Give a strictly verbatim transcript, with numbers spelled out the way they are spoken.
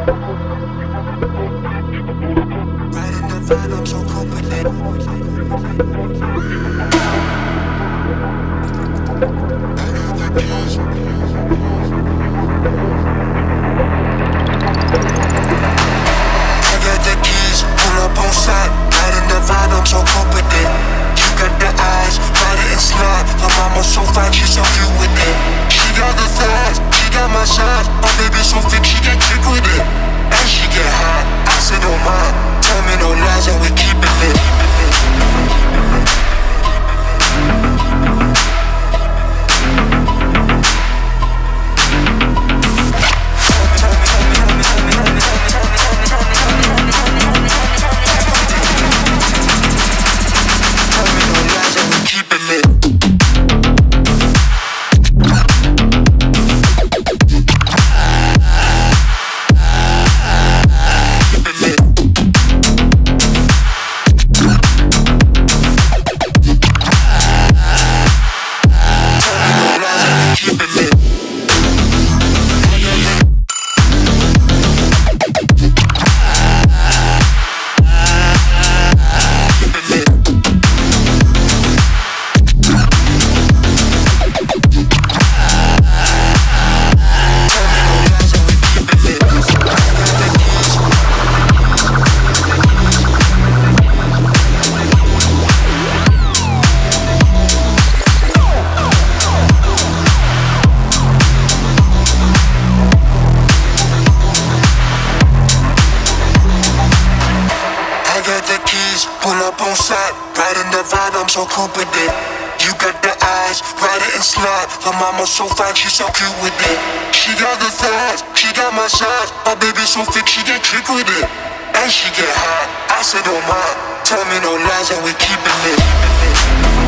Pull up on side, riding the vibe, I'm so cool with it. You got the eyes, ride it and slide. My mama so fine, she so cute with it. She got the thighs, she got my size. My baby so thick, she get trick with it. And she get hot, I said oh my. Tell me no lies and we keepin' it.